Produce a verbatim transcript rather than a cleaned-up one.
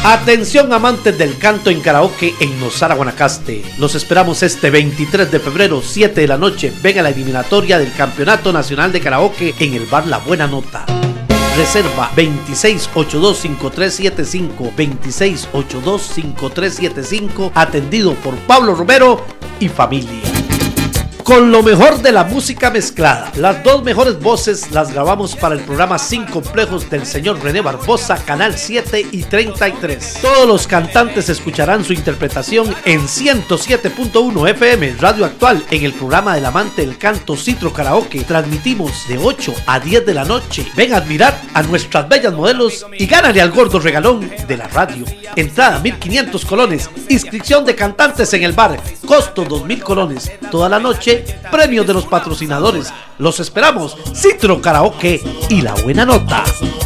Atención amantes del canto en karaoke en Nosara, Guanacaste. Los esperamos este veintitrés de febrero, siete de la noche. Ven a la eliminatoria del Campeonato Nacional de Karaoke en el bar La Buena Nota. Reserva veintiséis ochenta y dos cincuenta y tres setenta y cinco, veintiséis ochenta y dos cincuenta y tres setenta y cinco, atendido por Pablo Romero y familia. Con lo mejor de la música mezclada. Las dos mejores voces las grabamos para el programa Sin Complejos del señor René Barbosa, Canal siete y treinta y tres. Todos los cantantes escucharán su interpretación en ciento siete punto uno F M Radio Actual en el programa del amante del canto Citro Karaoke. Transmitimos de ocho a diez de la noche. Ven a admirar a nuestras bellas modelos y gánale al gordo regalón de la radio. Entrada mil quinientos colones. Inscripción de cantantes en el bar. Costo dos mil colones. Toda la noche. Premios de los patrocinadores. Los esperamos. Citro Karaoke y La Buena Nota.